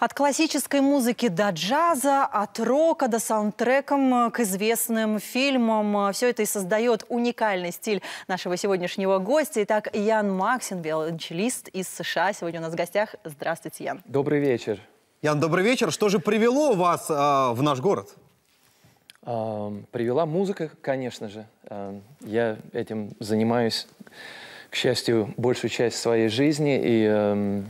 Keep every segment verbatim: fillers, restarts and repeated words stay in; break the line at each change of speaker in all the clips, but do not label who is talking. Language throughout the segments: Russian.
От классической музыки до джаза, от рока до саундтрекам к известным фильмам. Все это и создает уникальный стиль нашего сегодняшнего гостя. Итак, Ян Максин, виолончелист из США, сегодня у нас в гостях. Здравствуйте, Ян.
Добрый вечер.
Ян, добрый вечер. Что же привело вас э, в наш город?
А, привела музыка, конечно же. А, я этим занимаюсь, к счастью, большую часть своей жизни. И э,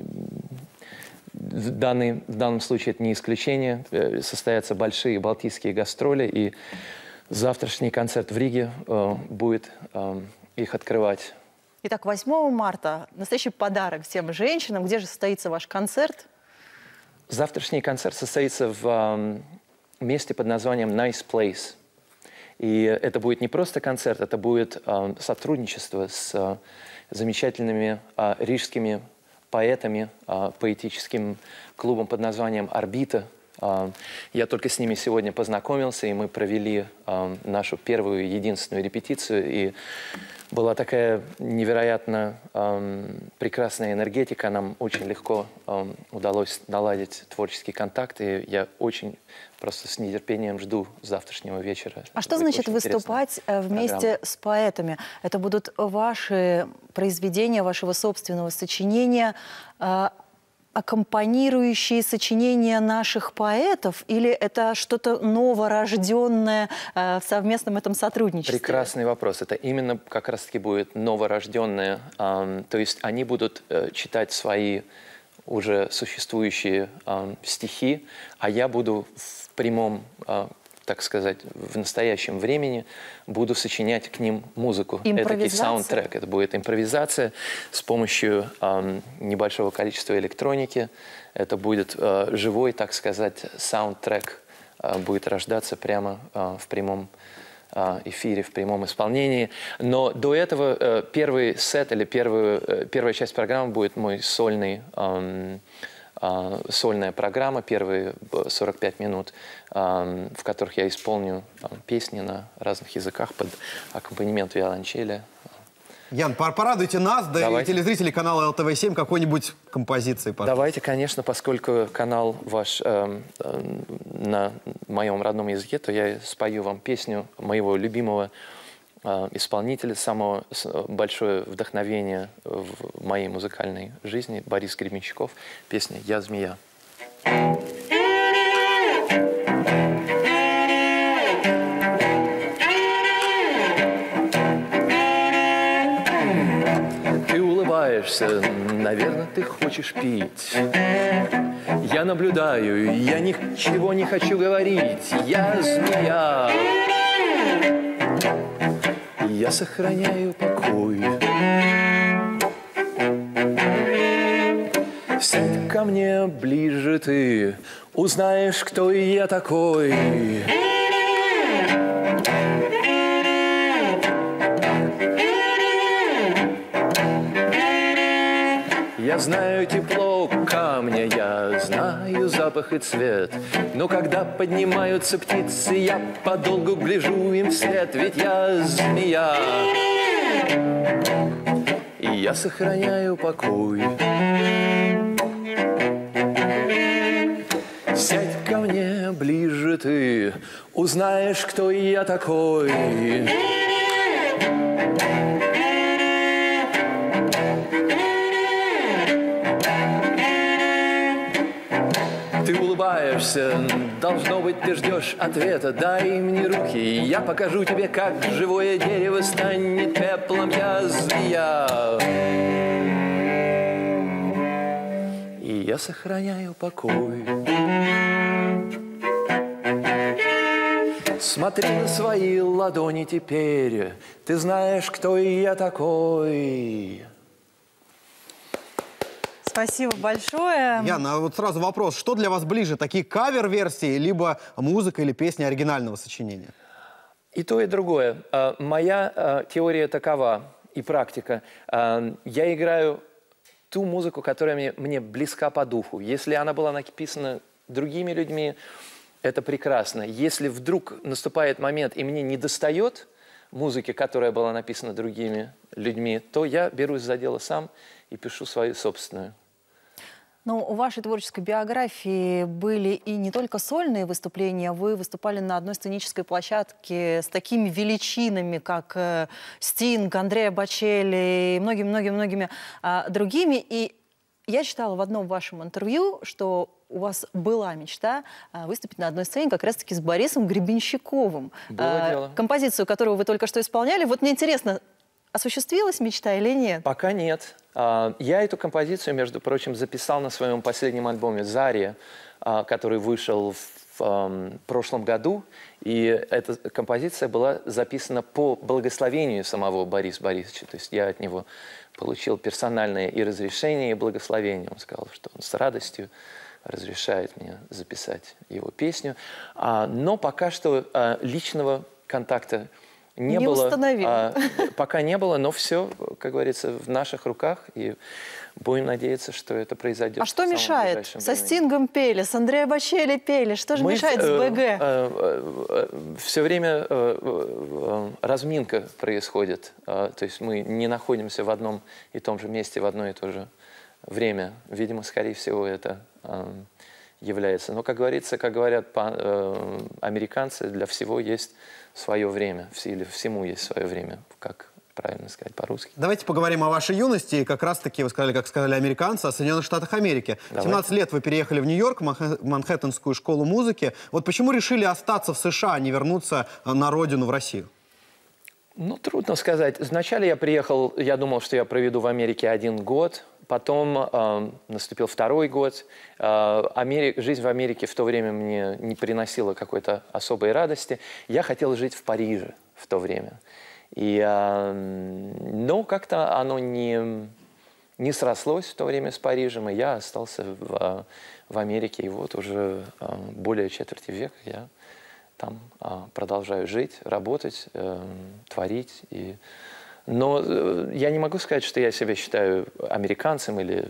в, данный, в данном случае это не исключение. Состоятся большие балтийские гастроли. И завтрашний концерт в Риге э, будет э, их открывать.
Итак, восьмого марта настоящий подарок всем женщинам. Где же состоится ваш концерт?
Завтрашний концерт состоится в э, месте под названием Nice Place. И это будет не просто концерт, это будет э, сотрудничество с э, замечательными э, рижскими поэтами, э, поэтическим клубом под названием «Орбита». Э, я только с ними сегодня познакомился, и мы провели э, нашу первую, единственную репетицию. И была такая невероятно э, прекрасная энергетика. Нам очень легко э, удалось наладить творческий контакт. И я очень просто с нетерпением жду завтрашнего вечера.
А что значит выступать вместе программа. с поэтами? Это будут ваши произведения, вашего собственного сочинения, э, аккомпанирующие сочинения наших поэтов, или это что-то новорожденное э, в совместном этом сотрудничестве?
Прекрасный вопрос. Это именно как раз-таки будет новорожденное. Э, то есть они будут э, читать свои уже существующие э, стихи, а я буду в прямом, э, так сказать, в настоящем времени буду сочинять к ним музыку. Это саундтрек. Это будет импровизация с помощью э, небольшого количества электроники. Это будет э, живой, так сказать, саундтрек. Э, будет рождаться прямо э, в прямом э, эфире, в прямом исполнении. Но до этого э, первый сет или первую, э, первая часть программы будет мой сольный э, сольная программа, первые сорок пять минут, в которых я исполню песни на разных языках под аккомпанемент виолончели.
Ян, порадуйте нас, да и телезрителей канала эл тэ вэ семь какой-нибудь композицией, пожалуйста.
Давайте, конечно, поскольку канал ваш э, э, на моем родном языке, то я спою вам песню моего любимого исполнителя, самое большое вдохновение в моей музыкальной жизни, Борис Гребенщиков, песня «Я змея». Ты улыбаешься, наверное, ты хочешь пить. Я наблюдаю, я ничего не хочу говорить. Я змея. Я сохраняю покой. Сядь ко мне ближе ты, узнаешь, кто я такой. Я знаю тепло камня, я знаю запах и цвет. Но когда поднимаются птицы, я подолгу гляжу им вслед. Ведь я змея, и я сохраняю покой. Сядь ко мне ближе ты, узнаешь, кто я такой. Ты улыбаешься, должно быть, ты ждешь ответа. Дай мне руки, я покажу тебе, как живое дерево станет пеплом. Я змея, и я сохраняю покой. Смотри на свои ладони теперь, ты знаешь, кто я такой.
Спасибо большое.
Яна, вот сразу вопрос. Что для вас ближе? Такие кавер-версии, либо музыка или песни оригинального сочинения?
И то, и другое. Моя теория такова и практика. Я играю ту музыку, которая мне, мне близка по духу. Если она была написана другими людьми, это прекрасно. Если вдруг наступает момент, и мне недостает музыки, которая была написана другими людьми, то я берусь за дело сам и пишу свою собственную.
Но у вашей творческой биографии были и не только сольные выступления, вы выступали на одной сценической площадке с такими величинами, как э, Стинг, Андреа Бочелли и многими-многими-многими а, другими. И я читала в одном вашем интервью, что у вас была мечта а, выступить на одной сцене как раз-таки с Борисом Гребенщиковым.
Было
А,
дело.
Композицию, которую вы только что исполняли. Вот мне интересно, осуществилась мечта или нет?
Пока нет. А, Я эту композицию, между прочим, записал на своем последнем альбоме «Заря», а, который вышел в в прошлом году. И эта композиция была записана по благословению самого Бориса Борисовича. То есть я от него получил персональное и разрешение, и благословение. Он сказал, что он с радостью разрешает мне записать его песню. А, но пока что а, личного контакта не,
не
было.
установил.
А, пока не было, но все, как говорится, в наших руках. И будем надеяться, что это произойдет.
А что мешает? Со Стингом пели, с Андреа Бочелли пели. Что же
Мы,
мешает с БГ?
Э, э, э, все время э, э, разминка происходит. Э, то есть мы не находимся в одном и том же месте в одно и то же время. Видимо, скорее всего, это э, является. Но, как говорится, как говорят по, э, американцы, для всего есть свое время. Или всему есть свое время, как правильно сказать по-русски.
Давайте поговорим о вашей юности. И как раз-таки, вы сказали, как сказали американцы, о Соединенных Штатах Америки. В семнадцать лет вы переехали в Нью-Йорк, в Манхэттенскую школу музыки. Вот почему решили остаться в США, а не вернуться на родину, в Россию?
Ну, трудно сказать. Вначале я приехал, я думал, что я проведу в Америке один год. Потом э, наступил второй год. Э, Амери... Жизнь в Америке в то время мне не приносила какой-то особой радости. Я хотел жить в Париже в то время. И, э, но как-то оно не, не срослось в то время с Парижем, и я остался в, в Америке. И вот уже э, более четверти века я там э, продолжаю жить, работать, э, творить. И... Но э, я не могу сказать, что я себя считаю американцем или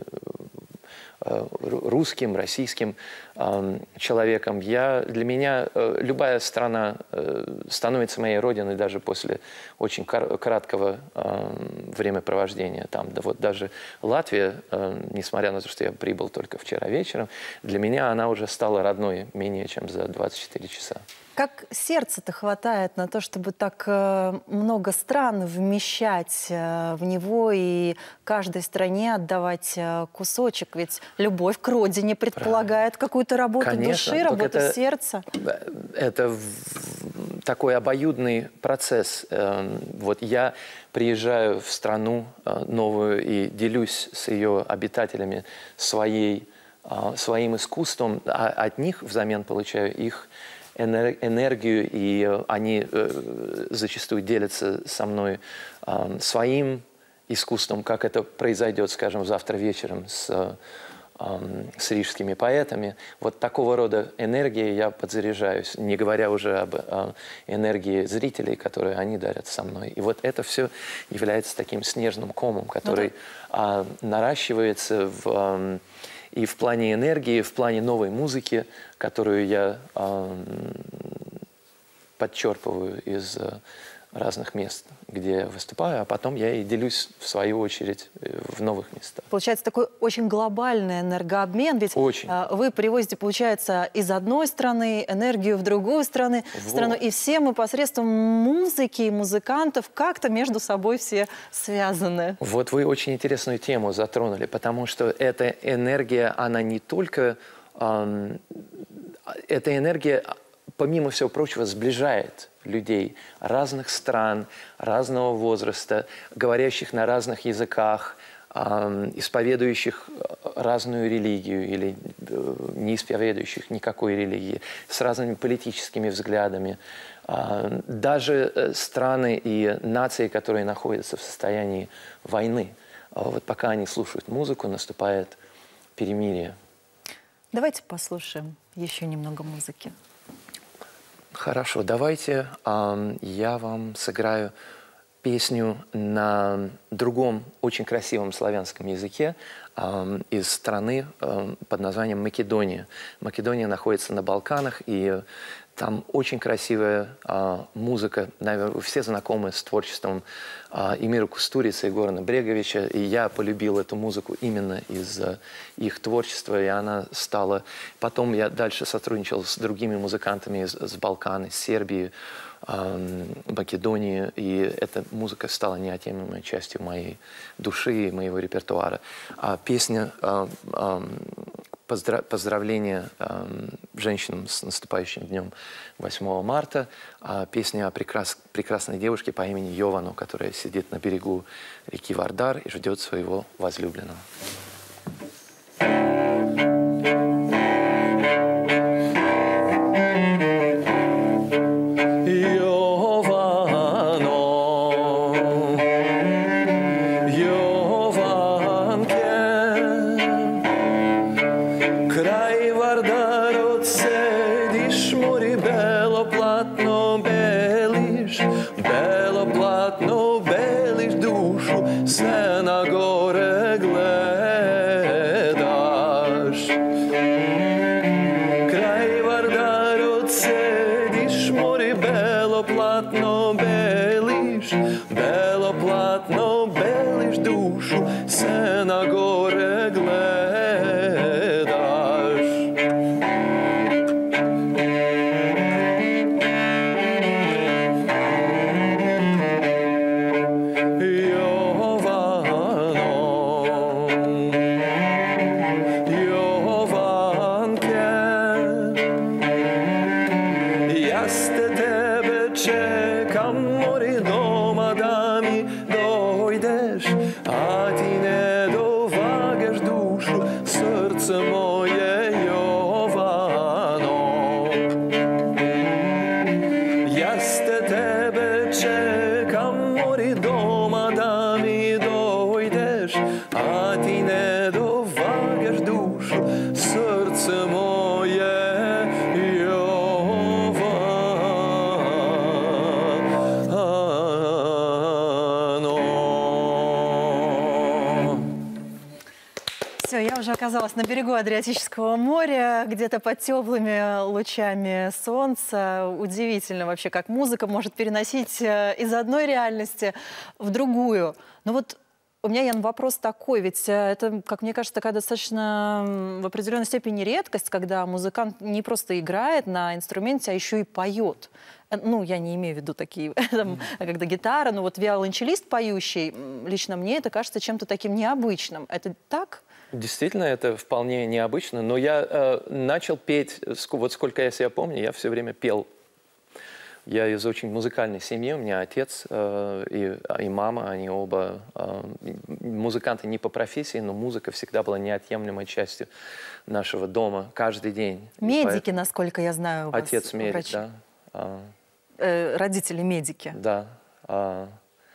э, русским, российским э, человеком. Я, для меня э, любая страна э, становится моей родиной даже после очень краткого э, времяпровождения там. Да вот даже Латвия, э, несмотря на то, что я прибыл только вчера вечером, для меня она уже стала родной менее чем за двадцать четыре часа.
Как сердца-то хватает на то, чтобы так э, много стран вмещать э, в него и каждой стране отдавать э, кусочек? Ведь любовь к родине предполагает какую-то работу
Конечно,
души, работу
это,
сердца.
Это такой обоюдный процесс. Вот я приезжаю в страну новую и делюсь с ее обитателями своей, своим искусством, а от них взамен получаю их энергию, и они э, зачастую делятся со мной э, своим искусством, как это произойдет, скажем, завтра вечером с, э, с рижскими поэтами. Вот такого рода энергией я подзаряжаюсь, не говоря уже об э, энергии зрителей, которые они дарят со мной. И вот это все является таким снежным комом, который э, наращивается в... Э, И в плане энергии, в плане новой музыки, которую я э, подчерпываю из э, разных мест, где я выступаю, а потом я и делюсь, в свою очередь, в новых местах.
Получается такой очень глобальный энергообмен, ведь
очень.
э, вы привозите, получается, из одной страны энергию в другую страну,
Вот.
страну, и все мы посредством музыки и музыкантов как-то между собой все связаны.
Вот вы очень интересную тему затронули, потому что эта энергия, она не только... Э, эта энергия, помимо всего прочего, сближает людей разных стран, разного возраста, говорящих на разных языках, э, исповедующих разную религию или э, не исповедующих никакой религии, с разными политическими взглядами. Э, даже э, страны и нации, которые находятся в состоянии войны, э, вот пока они слушают музыку, наступает перемирие.
Давайте послушаем еще немного музыки.
Хорошо, давайте э, я вам сыграю песню на другом очень красивом славянском языке э, из страны э, под названием Македония. Македония находится на Балканах, и Там очень красивая а, музыка. Наверное, все знакомы с творчеством а, Эмира Кустурицы и Горана Бреговича. И я полюбил эту музыку именно из-за их творчества. И она стала... Потом я дальше сотрудничал с другими музыкантами из, с Балкан, из Сербии, а, Македонии. И эта музыка стала неотъемлемой частью моей души и моего репертуара. А песня... А, а, Поздравление э, женщинам с наступающим днем восьмого марта. А песня о прекрас, прекрасной девушке по имени Йовану, которая сидит на берегу реки Вардар и ждет своего возлюбленного.
Я уже оказалась на берегу Адриатического моря, где-то под теплыми лучами солнца. Удивительно вообще, как музыка может переносить из одной реальности в другую. Но вот у меня, Ян, вопрос такой, ведь это, как мне кажется, такая достаточно в определенной степени редкость, когда музыкант не просто играет на инструменте, а еще и поет. Ну, я не имею в виду такие, там, когда гитара, но вот виолончелист поющий, лично мне это кажется чем-то таким необычным. Это так?
Действительно, это вполне необычно, но я э, начал петь, вот сколько я себя помню, я все время пел. Я из очень музыкальной семьи, у меня отец э, и, и мама, они оба э, музыканты не по профессии, но музыка всегда была неотъемлемой частью нашего дома каждый день.
Медики, поэтому... насколько я знаю, у вас
отец медик,
врачи.
Да. А,
э, родители медики.
Да. А,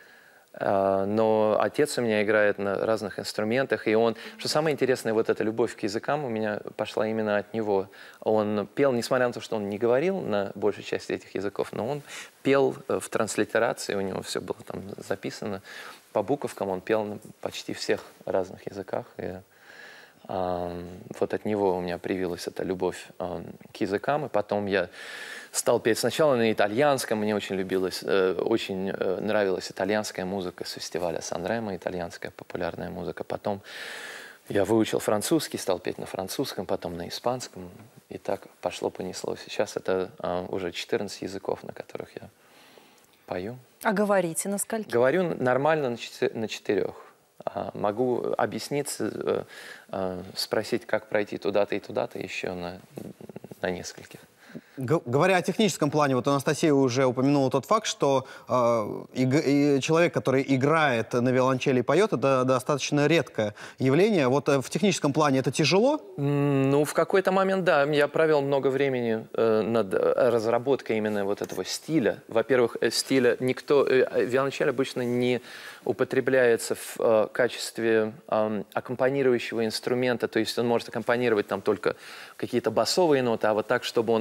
Но отец у меня играет на разных инструментах, и он, что самое интересное, вот эта любовь к языкам у меня пошла именно от него. Он пел, несмотря на то, что он не говорил на большей части этих языков, но он пел в транслитерации, у него все было там записано по буковкам, он пел на почти всех разных языках. И, а, вот от него у меня привилась эта любовь а, к языкам, и потом я стал петь сначала на итальянском, мне очень любилась, э, очень э, нравилась итальянская музыка с фестиваля Сан-Ремо, итальянская популярная музыка. Потом я выучил французский, стал петь на французском, потом на испанском, и так пошло-понесло. Сейчас это э, уже четырнадцать языков, на которых я пою.
А говорите на скольких?
Говорю нормально на, четы на четырех. А, могу объясниться, э, э, спросить, как пройти туда-то и туда-то еще на, на нескольких.
Говоря о техническом плане, вот Анастасия уже упомянула тот факт, что э, и, и человек, который играет на виолончели и поет, это достаточно редкое явление. Вот э, в техническом плане это тяжело?
Ну, в какой-то момент, да. Я провел много времени э, над разработкой именно вот этого стиля. Во-первых, стиля никто... Э, виолончель обычно не употребляется в э, качестве э, аккомпанирующего инструмента, то есть он может аккомпанировать там только какие-то басовые ноты, а вот так, чтобы он как гитара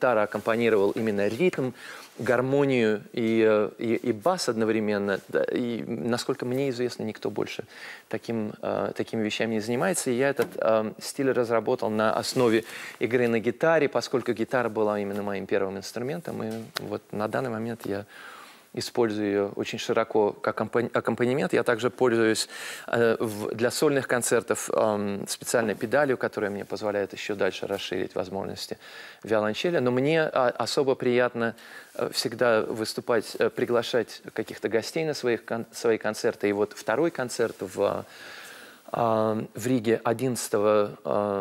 гитара аккомпанировал именно ритм, гармонию и, и, и бас одновременно. Да, и, насколько мне известно, никто больше таким, э, такими вещами не занимается. И я этот э, стиль разработал на основе игры на гитаре, поскольку гитара была именно моим первым инструментом. И вот на данный момент я использую ее очень широко как аккомпанемент. Я также пользуюсь э, в, для сольных концертов э, специальной педалью, которая мне позволяет еще дальше расширить возможности виолончели. Но мне э, особо приятно э, всегда выступать, э, приглашать каких-то гостей на своих, кон свои концерты. И вот второй концерт в, э, в Риге одиннадцатого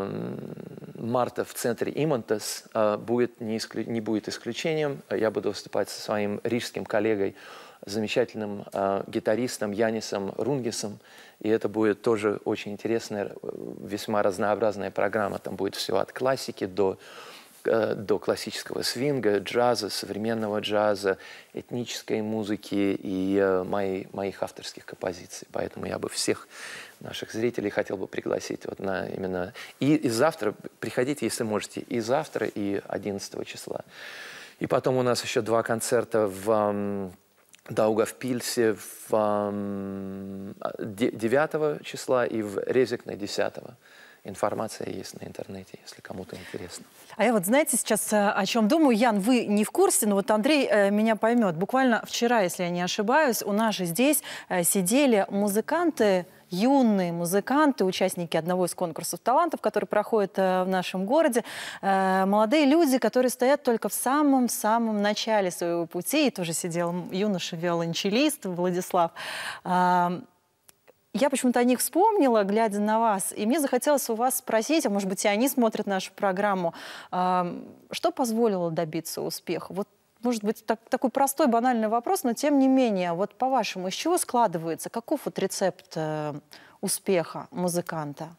марта в центре Имантес будет не, исклю... не будет исключением. Я буду выступать со своим рижским коллегой, замечательным э, гитаристом Янисом Рунгисом. И это будет тоже очень интересная, весьма разнообразная программа. Там будет все от классики до, э, до классического свинга, джаза, современного джаза, этнической музыки и э, мои, моих авторских композиций. Поэтому я бы всех наших зрителей хотел бы пригласить вот на именно... И, и завтра, приходите, если можете, и завтра, и одиннадцатого числа. И потом у нас еще два концерта в um, Даугавпилсе в um, девятого числа и в Резекне десятого. Информация есть на интернете, если кому-то интересно.
А я вот, знаете, сейчас о чем думаю. Ян, вы не в курсе, но вот Андрей э, меня поймет. Буквально вчера, если я не ошибаюсь, у нас же здесь э, сидели музыканты, юные музыканты, участники одного из конкурсов талантов, который проходит э, в нашем городе. Э, молодые люди, которые стоят только в самом-самом начале своего пути. И тоже сидел юноша-виолончелист Владислав. Э, Я почему-то о них вспомнила, глядя на вас, и мне захотелось у вас спросить, а может быть, и они смотрят нашу программу, э, что позволило добиться успеха? Вот, может быть, так, такой простой, банальный вопрос, но тем не менее, вот по-вашему, из чего складывается, каков вот рецепт э, успеха музыканта?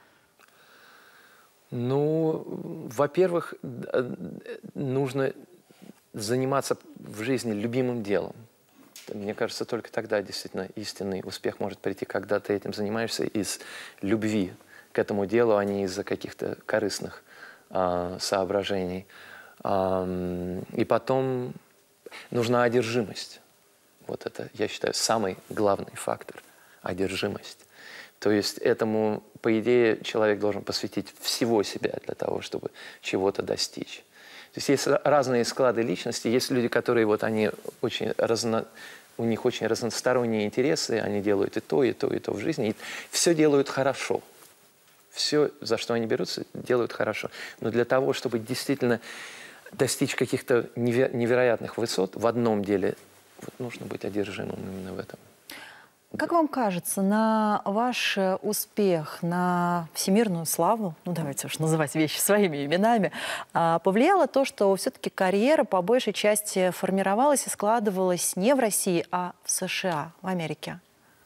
Ну, во-первых, нужно заниматься в жизни любимым делом. Мне кажется, только тогда действительно истинный успех может прийти, когда ты этим занимаешься из любви к этому делу, а не из-за каких-то корыстных э, соображений. Э, и потом нужна одержимость. Вот это, я считаю, самый главный фактор – одержимость. То есть этому, по идее, человек должен посвятить всего себя для того, чтобы чего-то достичь. То есть есть разные склады личности, есть люди, которые вот они очень разно, у них очень разносторонние интересы, они делают и то, и то, и то в жизни, и все делают хорошо. Все, за что они берутся, делают хорошо. Но для того, чтобы действительно достичь каких-то неверо- невероятных высот в одном деле, вот нужно быть одержимым именно в этом.
Как вам кажется, на ваш успех, на всемирную славу, ну давайте уж называть вещи своими именами, повлияло то, что все-таки карьера по большей части формировалась и складывалась не в России, а в США, в Америке?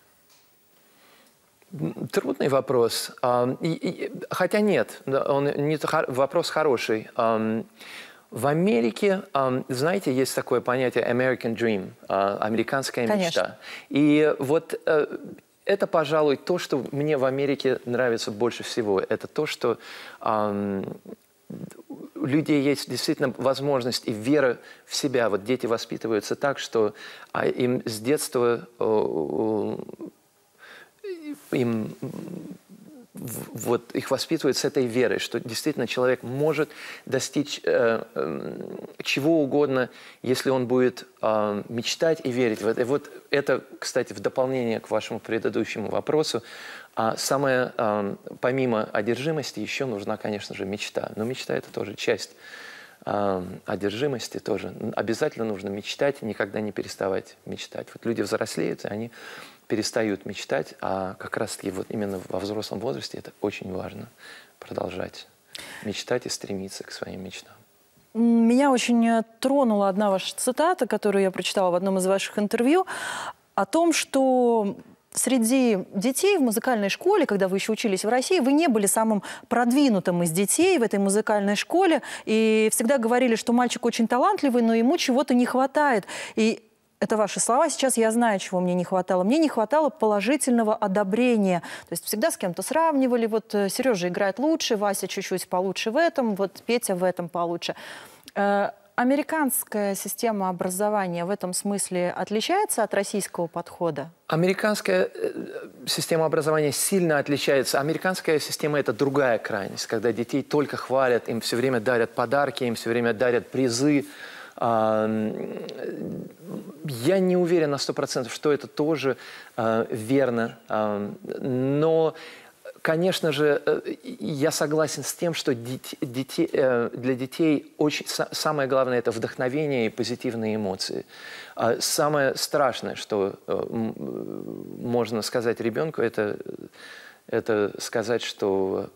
Трудный вопрос. Хотя нет, он не, вопрос хороший. В Америке, знаете, есть такое понятие American Dream, американская мечта. Конечно. И вот это, пожалуй, то, что мне в Америке нравится больше всего. Это то, что у людей есть действительно возможность и вера в себя. Вот дети воспитываются так, что им с детства им... Вот их воспитывают с этой верой, что действительно человек может достичь э, э, чего угодно, если он будет э, мечтать и верить в это. И вот это, кстати, в дополнение к вашему предыдущему вопросу. А самое, э, помимо одержимости, еще нужна, конечно же, мечта. Но мечта – это тоже часть э, одержимости тоже. Обязательно нужно мечтать, никогда не переставать мечтать. Вот люди взрослеют, и они перестают мечтать, а как раз-таки вот именно во взрослом возрасте это очень важно продолжать мечтать и стремиться к своим мечтам.
Меня очень тронула одна ваша цитата, которую я прочитала в одном из ваших интервью, о том, что среди детей в музыкальной школе, когда вы еще учились в России, вы не были самым продвинутым из детей в этой музыкальной школе, и всегда говорили, что мальчик очень талантливый, но ему чего-то не хватает. И это ваши слова. Сейчас я знаю, чего мне не хватало. Мне не хватало положительного одобрения. То есть всегда с кем-то сравнивали. Вот Сережа играет лучше, Вася чуть-чуть получше в этом, вот Петя в этом получше. Э, Американская система образования в этом смысле отличается от российского подхода?
Американская система образования сильно отличается. Американская система – это другая крайность, когда детей только хвалят, им все время дарят подарки, им все время дарят призы. Я не уверен на сто процентов, что это тоже верно, но... Конечно же, я согласен с тем, что дети, для детей очень, самое главное – это вдохновение и позитивные эмоции. Самое страшное, что можно сказать ребенку, это, это сказать, что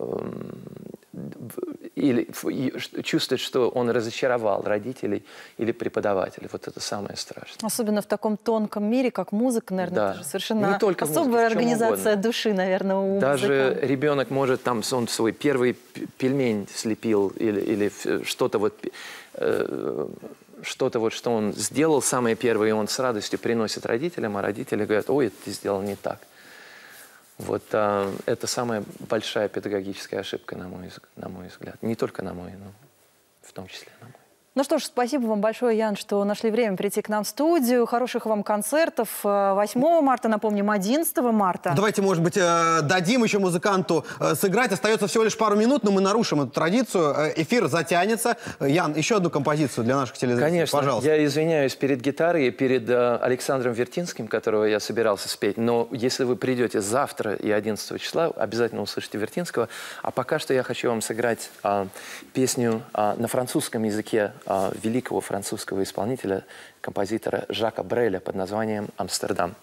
или чувствовать, что он разочаровал родителей или преподавателей. Вот это самое страшное.
Особенно в таком тонком мире, как музыка, наверное,
да.
это же совершенно
не только
особая
музыка,
организация души, наверное, у
Даже
музыканта.
Ребенок может, там, он свой первый пельмень слепил или, или что-то вот, э, что-то вот, что он сделал самое первое, и он с радостью приносит родителям, а родители говорят: ой, это ты сделал не так. Вот а, это самая большая педагогическая ошибка, на мой, на мой взгляд. Не только на мой, но в том числе на мой.
Ну что ж, спасибо вам большое, Ян, что нашли время прийти к нам в студию. Хороших вам концертов восьмого марта, напомним, одиннадцатого марта.
Давайте, может быть, дадим еще музыканту сыграть. Остается всего лишь пару минут, но мы нарушим эту традицию. Эфир затянется. Ян, еще одну композицию для наших телезрителей.
Конечно.
Пожалуйста.
Я извиняюсь перед гитарой и перед Александром Вертинским, которого я собирался спеть. Но если вы придете завтра и одиннадцатого числа, обязательно услышите Вертинского. А пока что я хочу вам сыграть а, песню а, на французском языке великого французского исполнителя, композитора Жака Бреля под названием «Амстердам».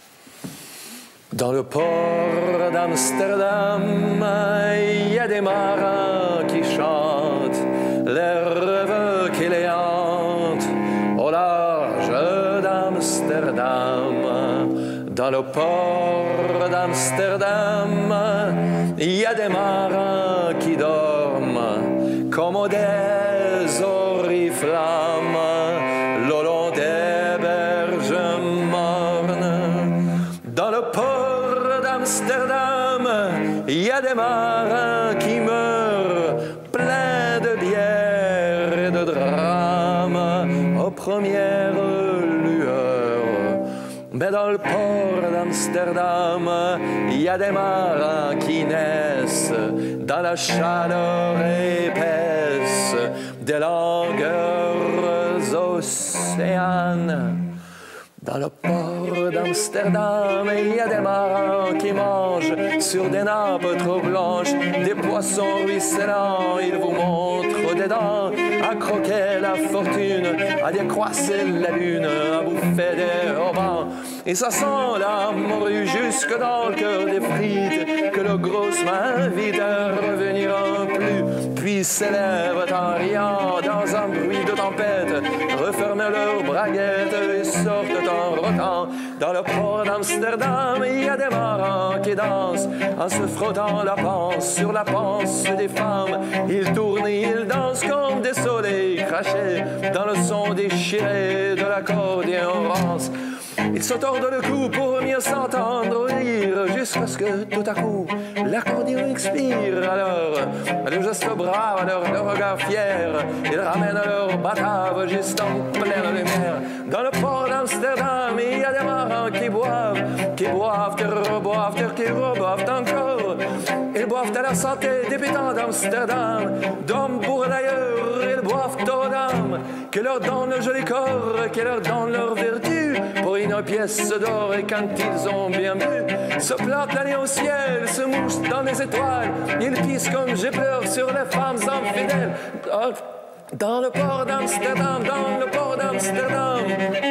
Dans le port d'Amsterdam, il y a des marins qui chantent les rêves qui les hantent au large d'Amsterdam. Dans le port d'Amsterdam, il y a des marins qui dorment comme des oriflammes le long des berges mornes. Dans le port d'Amsterdam, il y a des marins qui meurent pleins de bière et de drames aux premières lueurs. Mais dans le port d'Amsterdam, il y a des marins qui naissent dans la chaleur épaisse des longueurs océanes. Dans le port d'Amsterdam, il y a des marins qui mangent sur des nappes trop blanches des poissons ruisselants. Ils vous montrent des dents à croquer la fortune, à décroisser la lune, à bouffer des haubans. Et ça sent la morue jusque dans le cœur des frites que le gros m'invite à revenir un plus. Puis s'élèvent en riant dans un bruit de tempête, referment leurs braguettes et sortent en rotant. Dans le port d'Amsterdam, il y a des marins qui dansent en se frottant la panse sur la panse des femmes. Ils tournent et ils dansent comme des soleils crachés dans le son déchiré de l'accordéon rance. Ils se tordent le cou pour mieux s'entendre rire, jusqu'à ce que tout à coup l'accordéon expire. Alors, le geste brave, alors le regard fier, ils ramènent leur batave juste en pleine lumière. Dans le port d'Amsterdam, il y a des marins qui boivent, qui boivent, qui reboivent, qui reboivent encore. Ils boivent à la santé des habitants d'Amsterdam, d'hommes pour d'ailleurs, ils boivent aux dames, qui leur donnent le joli corps, qui leur donnent leur vertu, pour une pièce d'or. Et quand ils ont bien bu, se plantent l'année au ciel, se mouchent dans les étoiles, ils pissent comme j'ai pleure sur les femmes infidèles. Dans le port d'Amsterdam, dans le port d'Amsterdam.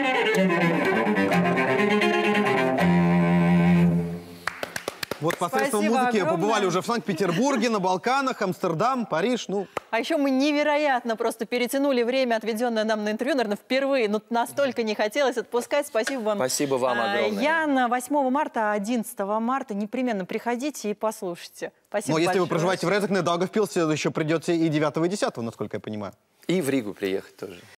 Вот посредством
Спасибо
музыки
огромное.
побывали уже в Санкт-Петербурге, на Балканах, Амстердам, Париж. Ну.
А еще мы невероятно просто перетянули время, отведенное нам на интервью, наверное, впервые. Ну, настолько не хотелось отпускать. Спасибо вам.
Спасибо вам огромное.
Ян, восьмого марта, одиннадцатого марта. Непременно приходите и послушайте. Спасибо
Но если
большое.
вы проживаете в Резекне, Даугавпилсе, еще придете и девятого и десятого, насколько я понимаю.
И в Ригу приехать тоже.